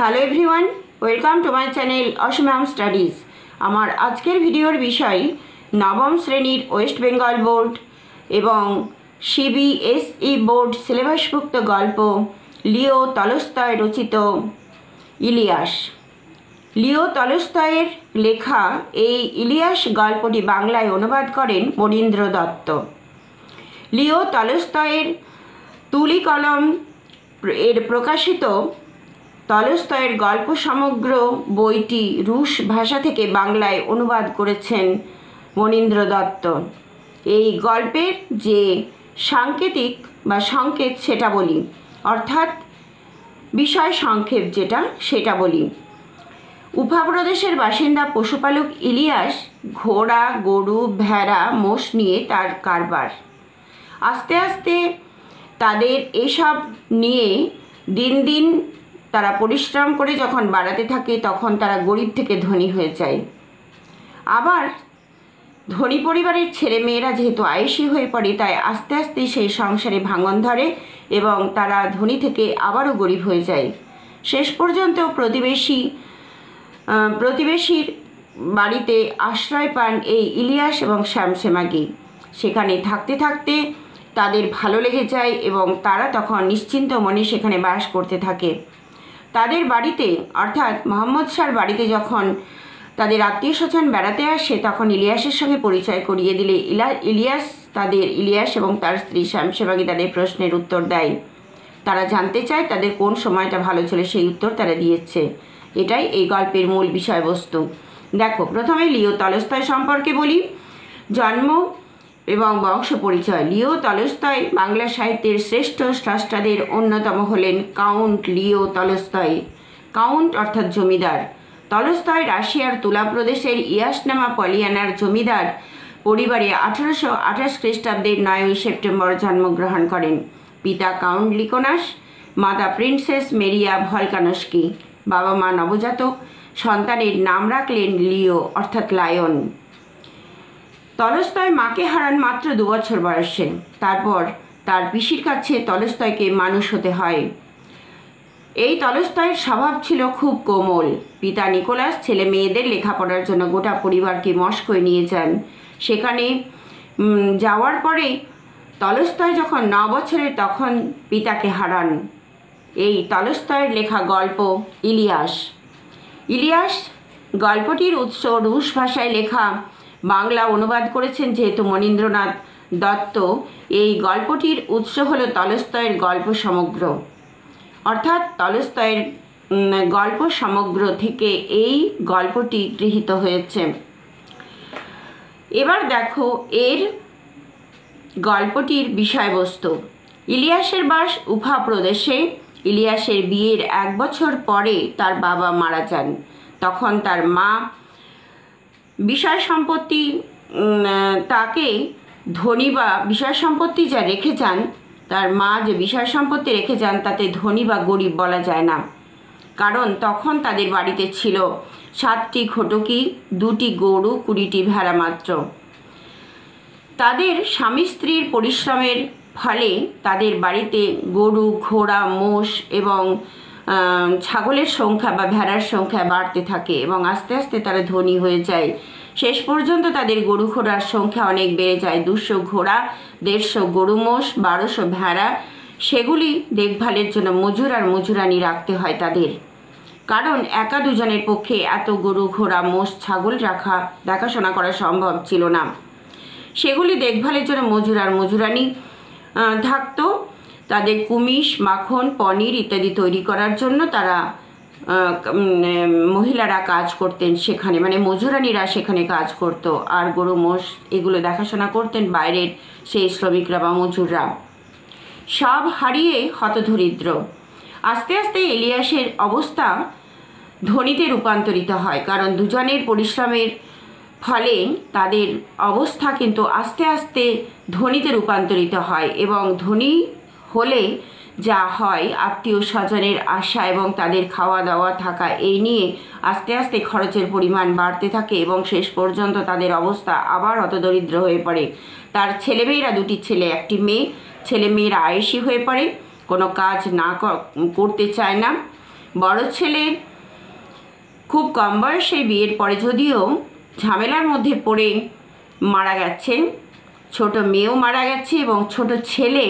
Hello everyone, welcome to my channel অসীমাম studies. আমার আজকের ভিডিওর বিষয় নবম শ্রেণীর ওয়েস্ট বেঙ্গল বোর্ড এবং CBSE বোর্ড সিলেবাসভুক্ত গল্প লিও তলস্তয় রচিত ইলিয়াস। লিও তলস্তয়ের লেখা এই ইলিয়াস গল্পটি বাংলায় অনুবাদ করেন মনীন্দ্র দত্ত। লিও তলস্তয়ের তুলি কলম এর প্রকাশিত তলস্তয়ের গল্প সমগ্র বইটি রুশ ভাষা থেকে বাংলায় অনুবাদ করেছেন মনীন্দ্র দত্ত। এই গল্পের যে সাংকেতিক বা সংকেত সেটা বলি, অর্থাৎ বিষয় সংক্ষেপ যেটা সেটা বলি। উফা প্রদেশের বাসিন্দা পশুপালক ইলিয়াস ঘোড়া, গরু, ভেড়া, মোষ নিয়ে তার কারবার। আস্তে আস্তে তাদের এসব নিয়ে দিন দিন তারা পরিশ্রম করে যখন বাড়াতে থাকে তখন তারা গরিব থেকে ধনী হয়ে যায়। আবার ধনী পরিবারের ছেলে মেয়েরা যেহেতু আয়েসি হয়ে পড়ে, তাই আস্তে আস্তে সেই সংসারে ভাঙন ধরে এবং তারা ধনী থেকে আবারও গরিব হয়ে যায়। শেষ পর্যন্ত প্রতিবেশীর বাড়িতে আশ্রয় পান এই ইলিয়াস এবং শ্যামশ্যামাগি। সেখানে থাকতে থাকতে তাদের ভালো লেগে যায় এবং তারা তখন নিশ্চিন্ত মনে সেখানে বাস করতে থাকে। তাদের বাড়িতে অর্থাৎ মোহাম্মদ শাহর বাড়িতে যখন তাদের আত্মীয় স্বজন বেড়াতে আসে তখন ইলিয়াসের সঙ্গে পরিচয় করিয়ে দিলে ইলিয়াস এবং তার স্ত্রী শ্যামশ্যামাগি তাদের প্রশ্নের উত্তর দেয়। তারা জানতে চায় তাদের কোন সময়টা ভালো ছিল, সেই উত্তর তারা দিয়েছে। এটাই এই গল্পের মূল বিষয়বস্তু। দেখো, প্রথমে লিও তলস্তয় সম্পর্কে বলি। জন্ম এবং বংশ পরিচয়। লিও তলস্তয় বাংলা সাহিত্যের শ্রেষ্ঠ স্রষ্টাদের অন্যতম হলেন কাউন্ট লিও তলস্তয়। কাউন্ট অর্থাৎ জমিদার। তলস্তয় রাশিয়ার তুলা প্রদেশের ইয়াসনামা পলিয়ানার জমিদার পরিবারে 1828 খ্রিস্টাব্দের 9 সেপ্টেম্বর জন্মগ্রহণ করেন। পিতা কাউন্ট লিকোনাস, মাতা প্রিন্সেস মেরিয়া ভলকানস্কি। বাবা মা নবজাতক সন্তানের নাম রাখলেন লিও অর্থাৎ লায়ন। তলস্তয় মাকে হারান মাত্র 2 বছর বয়সে। তারপর তার পিসির কাছে তলস্তয়কে মানুষ হতে হয়। এই তলস্তয়ের স্বভাব ছিল খুব কোমল। পিতা নিকোলাস ছেলে মেয়েদের লেখাপড়ার জন্য গোটা পরিবারকে মস্কোয় নিয়ে যান। সেখানে যাওয়ার পরে তলস্তয় যখন 9 বছরের তখন পিতাকে হারান। এই তলস্তয়ের লেখা গল্প ইলিয়াস গল্পটির উৎস রুশ ভাষায় লেখা, বাংলা অনুবাদ করেছেন যেহেতু মনীন্দ্রনাথ দত্ত। এই গল্পটির উৎস হল তলস্তয়ের গল্প সমগ্র, অর্থাৎ তলস্তয়ের গল্প সমগ্র থেকে এই গল্পটি গৃহীত হয়েছে। এবার দেখো এর গল্পটির বিষয়বস্তু। ইলিয়াসের বাস উফা প্রদেশে। ইলিয়াসের বিয়ের 1 বছর পরে তার বাবা মারা যান। তখন তার মা বিষয় সম্পত্তি তাকে ধনী বা বিষয় সম্পত্তি যা রেখে যান, তার মা যে বিষয় সম্পত্তি রেখে যান তাতে ধনী বা গরিব বলা যায় না, কারণ তখন তাদের বাড়িতে ছিল 7টি ঘটকি, 2টি গরু, 20টি ভেড়া মাত্র। তাদের স্বামী স্ত্রীর পরিশ্রমের ফলে তাদের বাড়িতে গরু, ঘোড়া, মোষ এবং ছাগলের সংখ্যা বা ভেড়ার সংখ্যা বাড়তে থাকে এবং আস্তে আস্তে তারা ধনী হয়ে যায়। শেষ পর্যন্ত তাদের গরু ঘোড়ার সংখ্যা অনেক বেড়ে যায়। 200 ঘোড়া, 150 গরু, মোষ, 1200 ভেড়া। সেগুলি দেখভালের জন্য মজুর আর মজুরানি রাখতে হয় তাদের, কারণ একা দুজনের পক্ষে এত গরু, ঘোড়া, মোষ, ছাগল দেখাশোনা করা সম্ভব ছিল না। সেগুলি দেখভালের জন্য মজুর আর মজুরানি থাকতো। তাদের কুমিশ, মাখন, পনির ইত্যাদি তৈরি করার জন্য তারা মহিলারা কাজ করতেন সেখানে, মানে মজুরানিরা সেখানে কাজ করতো। আর গরু, মোষ এগুলো দেখাশোনা করতেন বাইরের সেই শ্রমিকরা বা মজুররা। সব হারিয়ে হতদরিদ্র। আস্তে আস্তে ইলিয়াসের অবস্থা ধনীতে রূপান্তরিত হয়, কারণ দুজনের পরিশ্রমের ফলে তাদের অবস্থা কিন্তু আস্তে আস্তে ধনীতে রূপান্তরিত হয় এবং ধনী হলে যা হয় আত্মীয় স্বজনের আশা এবং তাদের খাওয়া দাওয়া থাকা এই নিয়ে আস্তে আস্তে খরচের পরিমাণ বাড়তে থাকে এবং শেষ পর্যন্ত তাদের অবস্থা আবার হতদরিদ্র হয়ে পড়ে। তার ছেলেমেয়েরা 2টি ছেলে 1টি মেয়ে। ছেলেমেয়েরা আয়েসি হয়ে পড়ে, কোনো কাজ না করতে চায় না। বড় ছেলে খুব কম বয়সে বিয়ের পরে যদিও ঝামেলার মধ্যে পড়ে মারা গেছে, ছোট মেয়েও মারা গেছে এবং ছোট ছেলে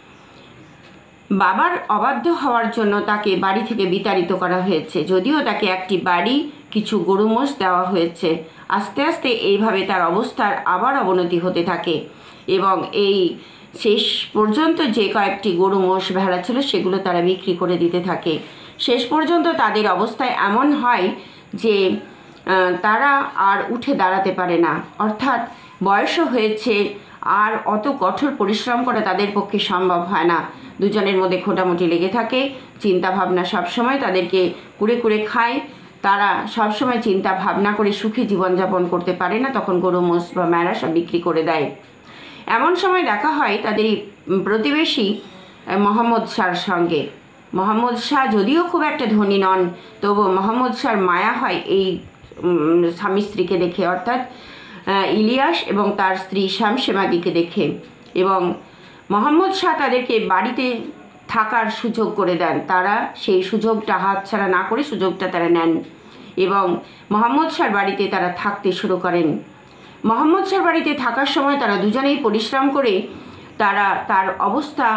বাবার অবাধ্য হওয়ার জন্য তাকে বাড়ি থেকে বিতাড়িত করা হয়েছে। যদিও তাকে একটি বাড়ি, কিছু গরু মোষ দেওয়া হয়েছে। আস্তে আস্তে এইভাবে তার অবস্থার আবার অবনতি হতে থাকে এবং এই শেষ পর্যন্ত যে কয়েকটি গরু মোষ ভেড়া ছিল সেগুলো তারা বিক্রি করে দিতে থাকে। শেষ পর্যন্ত তাদের অবস্থায় এমন হয় যে তারা আর উঠে দাঁড়াতে পারে না, অর্থাৎ বয়সও হয়েছে, আর অত কঠোর পরিশ্রম করা তাদের পক্ষে সম্ভব হয় না। দুজনের মধ্যে খোঁটামুটি লেগে থাকে, চিন্তা ভাবনা সবসময় তাদেরকে কুড়ে কুড়ে খায়। তারা সবসময় চিন্তা ভাবনা করে সুখী জীবনযাপন করতে পারে না, তখন গরু মোষ বা ম্যাড়া সব বিক্রি করে দেয়। এমন সময় দেখা হয় তাদের প্রতিবেশী মোহাম্মদ শাহর সঙ্গে। মোহাম্মদ শাহ যদিও খুব একটা ধনী নন, তবু মোহাম্মদ শাহর মায়া হয় এই স্বামী স্ত্রীকে দেখে, অর্থাৎ ইলিয়াস এবং তার স্ত্রী শামসেমাগিকে দেখে। এবং মোহাম্মদ শাহ তাদেরকে বাড়িতে থাকার সুযোগ করে দেন। তারা সেই সুযোগটা হাতছাড়া না করে সুযোগটা তারা নেন এবং মোহাম্মদ শাহর বাড়িতে তারা থাকতে শুরু করেন। মোহাম্মদ শাহর বাড়িতে থাকার সময় তারা দুজনেই পরিশ্রম করে তারা তার অবস্থা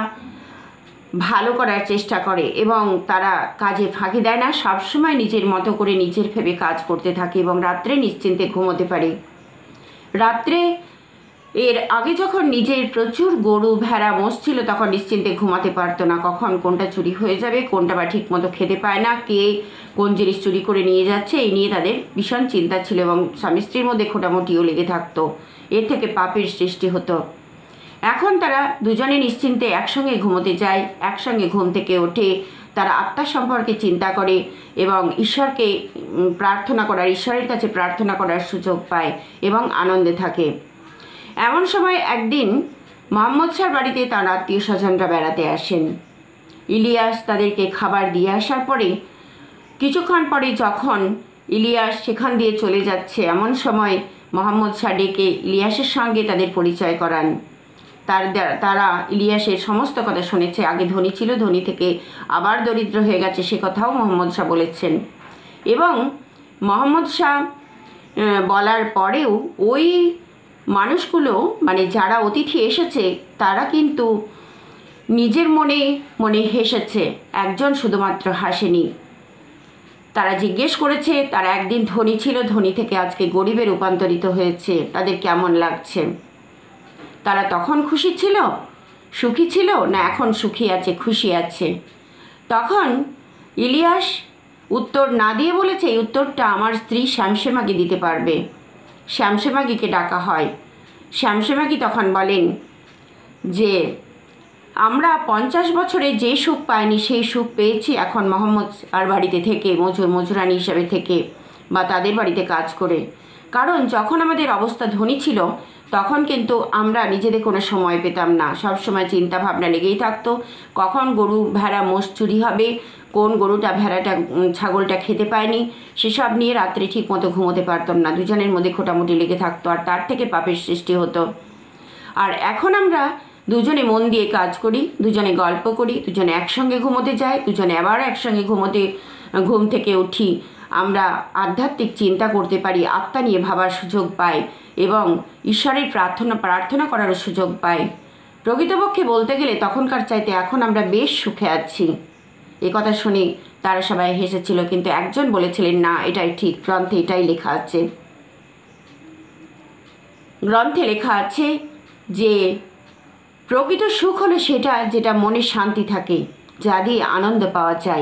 ভালো করার চেষ্টা করে এবং তারা কাজে ফাঁকি দেয় না, সবসময় নিজের মতো করে নিজের ভেবে কাজ করতে থাকে এবং রাত্রে নিশ্চিন্তে ঘুমোতে পারে। রাত্রে এর আগে যখন নিজের প্রচুর গরু ভেড়া মোষ ছিল তখন নিশ্চিন্তে ঘুমাতে পারতো না, কখন কোনটা চুরি হয়ে যাবে, কোনটা বা ঠিক মতো খেতে পায় না, কে কোন জিনিস চুরি করে নিয়ে যাচ্ছে, এই নিয়ে তাদের ভীষণ চিন্তা ছিল এবং স্বামী স্ত্রীর মধ্যে খোঁটামুটিও লেগে থাকতো। এর থেকে পাপের সৃষ্টি হতো। এখন তারা দুজনে নিশ্চিন্তে একসঙ্গে ঘুমোতে যায়, একসঙ্গে ঘুম থেকে ওঠে, তারা আত্মা সম্পর্কে চিন্তা করে এবং ঈশ্বরকে প্রার্থনা করার, ঈশ্বরের কাছে প্রার্থনা করার সুযোগ পায় এবং আনন্দে থাকে। এমন সময় একদিন মোহাম্মদ শাহর বাড়িতে তার আত্মীয় স্বজনরা বেড়াতে আসেন। ইলিয়াস তাদেরকে খাবার দিয়ে আসার পরে কিছুক্ষণ পরে যখন ইলিয়াস সেখান দিয়ে চলে যাচ্ছে, এমন সময় মোহাম্মদ শাহ ডেকে ইলিয়াসের সঙ্গে তাদের পরিচয় করান। তারা ইলিয়াসের সমস্ত কথা শুনেছে। আগে ধনী ছিল, ধনী থেকে আবার দরিদ্র হয়ে গেছে, সে কথাও মোহাম্মদ শাহ বলেছেন। এবং মোহাম্মদ শাহ বলার পরেও ওই মানুষগুলো, মানে যারা অতিথি এসেছে, তারা কিন্তু নিজের মনে মনে হেসেছে, একজন শুধুমাত্র হাসেনি। তারা জিজ্ঞেস করেছে তারা একদিন ধনী ছিল, ধনী থেকে আজকে গরিবে রূপান্তরিত হয়েছে, তাদের কেমন লাগছে। তারা তখন খুশি ছিল, সুখী ছিল, না এখন সুখী আছে, খুশি আছে? তখন ইলিয়াস উত্তর না দিয়ে বলেছে এই উত্তরটা আমার স্ত্রী শামসেমাগি দিতে পারবে। শামসেমাগিকে ডাকা হয়। শামসেমাগি তখন বলেন যে আমরা 50 বছরে যে সুখ পাইনি সেই সুখ পেয়েছি এখন মোহাম্মদ আর বাড়িতে থেকে, মজুরানি হিসাবে থেকে বা তাদের বাড়িতে কাজ করে। কারণ যখন আমাদের অবস্থা ধনী ছিল তখন কিন্তু আমরা নিজেদের কোনো সময় পেতাম না, সব সময় চিন্তা ভাবনা লেগেই থাকতো, কখন গরু ভেড়া মোষ চুরি হবে, কোন গরুটা ভেড়াটা ছাগলটা খেতে পায়নি, সেসব নিয়ে রাত্রে ঠিক মতো ঘুমোতে পারতাম না। দুজনের মধ্যে খোঁটামুটি লেগে থাকতো আর তার থেকে পাপের সৃষ্টি হতো। আর এখন আমরা দুজনে মন দিয়ে কাজ করি, দুজনে গল্প করি, দুজনে একসঙ্গে ঘুমোতে যাই, দুজনে আবার একসঙ্গে ঘুম থেকে উঠি। আমরা আধ্যাত্মিক চিন্তা করতে পারি, আত্মা নিয়ে ভাবার সুযোগ পাই এবং ঈশ্বরের প্রার্থনা করারও সুযোগ পাই। প্রকৃতপক্ষে বলতে গেলে তখনকার চাইতে এখন আমরা বেশ সুখে আছি। এ কথা শুনে তারা সবাই হেসেছিল, কিন্তু একজন বলেছিলেন না, এটাই ঠিক, গ্রন্থে এটাই লেখা আছে। গ্রন্থে লেখা আছে যে প্রকৃত সুখ হলো সেটা যেটা মনে শান্তি থাকে, যা দিয়ে আনন্দ পাওয়া যায়।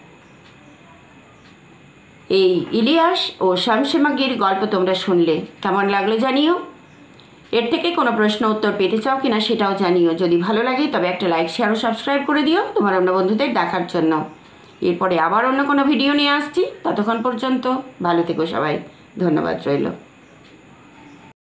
এই ইলিয়াস ও শামসেমাগির গল্প তোমরা শুনলে কেমন লাগলো জানিও। এর থেকে কোনো প্রশ্ন উত্তর পেতে চাও কিনা সেটাও জানিও। যদি ভালো লাগে তবে একটা লাইক, শেয়ার ও সাবস্ক্রাইব করে দিও তোমার অন্য বন্ধুদের দেখার জন্য। এরপরে আবার অন্য কোনো ভিডিও নিয়ে আসছি, ততক্ষণ পর্যন্ত ভালো থেকো সবাই। ধন্যবাদ রইল।